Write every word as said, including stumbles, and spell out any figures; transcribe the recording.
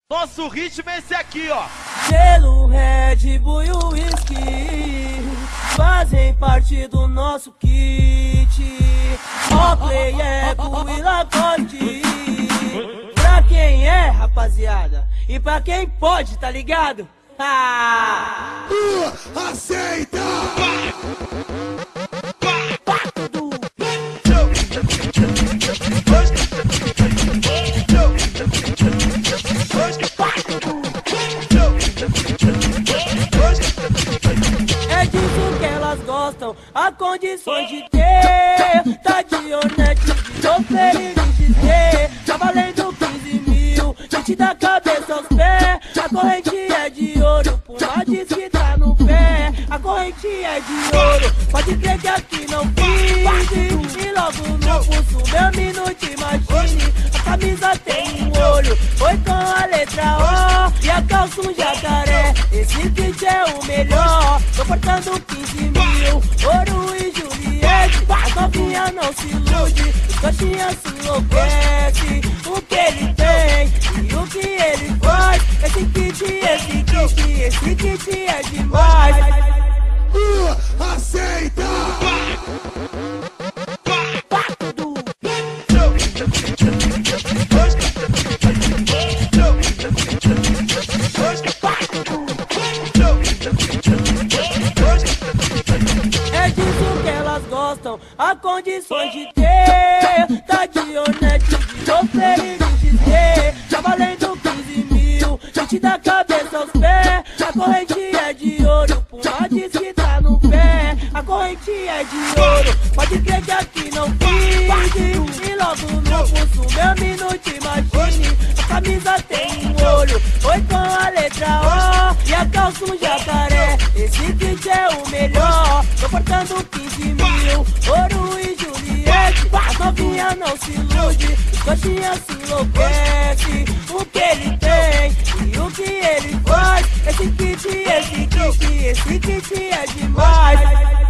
Nosso ritmo é esse aqui, ó. Gelo, Red Bull e whisky fazem parte do nosso kit. Oakley, Eco e Lacoste, pra quem é, rapaziada, e pra quem pode, tá ligado? Ah! Uh, aceita! É disso que elas gostam, há condições de ter. Tá de honete, de oferir e dizer. Tá valendo quinze mil, gente da cabeça aos pés. A corrente é de ouro, Puma diz que tá no pé. A corrente é de ouro, pode crer que aqui não finge. E logo no pulso, meu minuto, imagine. A camisa tem um olho, foi com a letra O. E a calça um jacaré, esse kit é o melhor. Tô portando quinze mil, ouro e Juliette. As novinhas não se ilude, os coxinhas se enlouquece. O que ele tem e o que ele faz. Esse kit, esse kit, esse kit é demais. Uh, aceita! É disso que elas gostam, há condições de ter. Tá de honete, de oferir e dizer. Tá valendo quinze mil, gente da cabeça aos pés. A corrente é de ouro, Puma diz que tá no pé. A corrente é de ouro, pode crer que aqui não finge. E logo no pulso, meu minuto, imagine. A camisa tem um olho, foi com a letra O. E a calça um jacaré, esse kit é o melhor. Tô portando quinze mil, ouro e Juliette. As novinhas não se ilude, os coxinhas se enlouquece. O que ele tem e o que ele faz. Esse kit, esse kit, esse kit é demais.